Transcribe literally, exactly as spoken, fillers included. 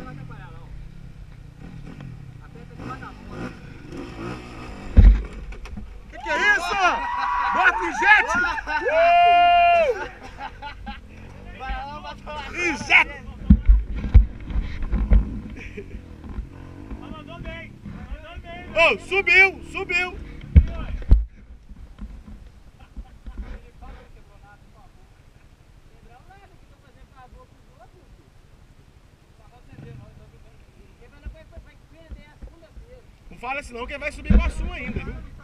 Que que é isso? Bota injete! Uh! Injete! Mandou bem, mandou bem. Oh, subiu, subiu! Não fala assim não, que vai subir com a sua ainda, viu?